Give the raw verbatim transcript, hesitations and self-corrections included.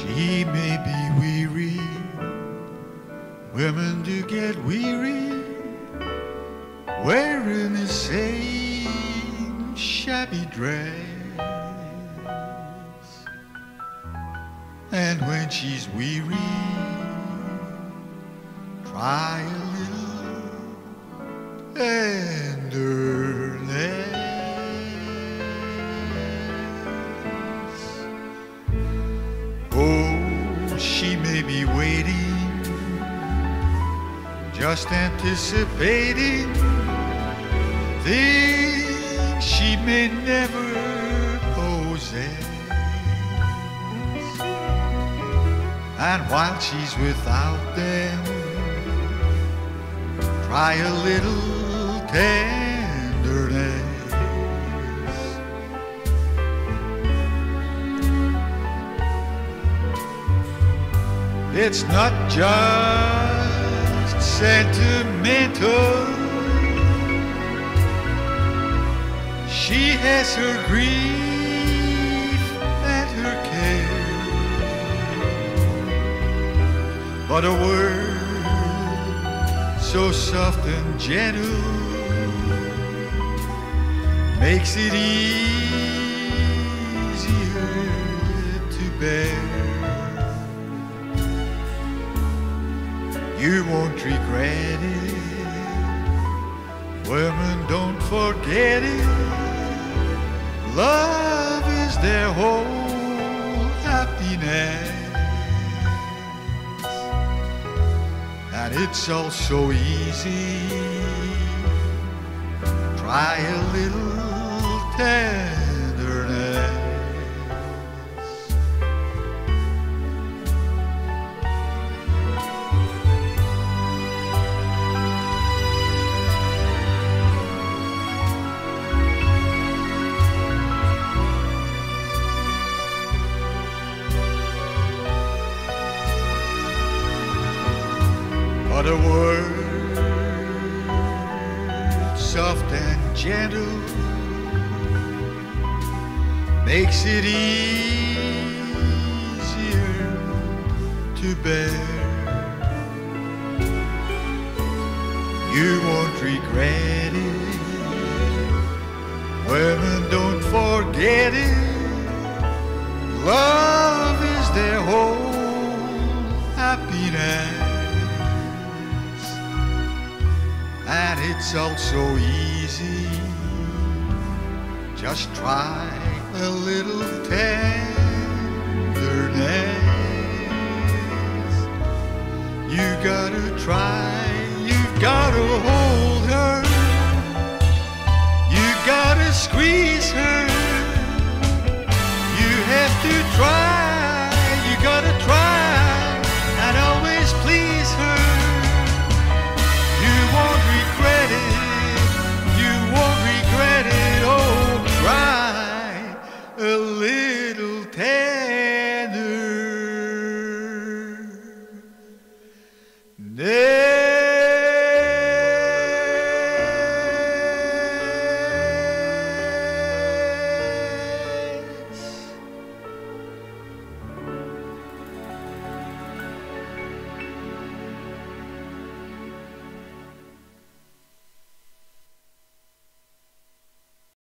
She may be weary, women do get weary, wearing the same shabby dress. And when she's weary, try a little tenderness. Oh, she may be waiting, just anticipating things she may never possess. And while she's without them, try a little tenderness. It's not just sentimental. She has her grief and her care, but a word so soft and gentle makes it easier to bear. You won't regret it, women don't forget it. Love is their whole happiness, and it's all so easy. Try a little tenderness. But a word soft and gentle makes it easier to bear. You won't regret it, women don't forget it. Love is their whole happiness, and it's all so easy. Just try a little tenderness. You gotta try